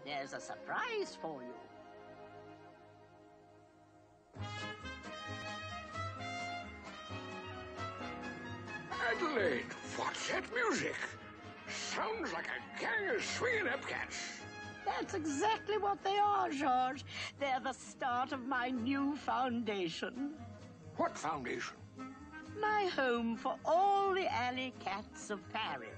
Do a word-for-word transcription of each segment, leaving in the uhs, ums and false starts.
There's a surprise for you. Adelaide, what's that music? Sounds like a gang of swinging Epcats. That's exactly what they are, George. They're the start of my new foundation. What foundation? My home for all the alley cats of Paris.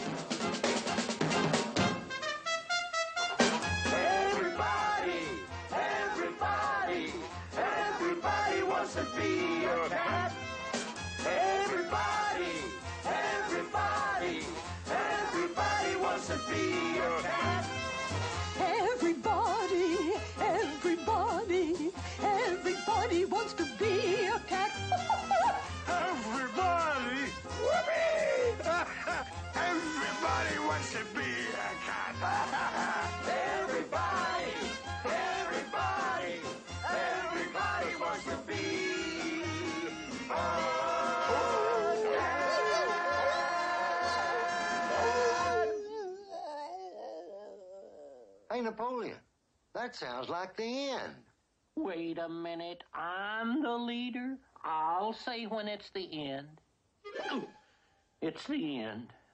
Everybody, everybody, everybody wants to be a cat. Everybody, everybody, everybody wants to be a cat. Everybody, everybody, everybody wants to be a cat. Everybody, whoopee! Everybody wants to be a cat. Everybody, everybody, everybody wants to be a cat. Hey, Napoleon, that sounds like the end. Wait a minute. I'm the leader. I'll say when it's the end. It's the end.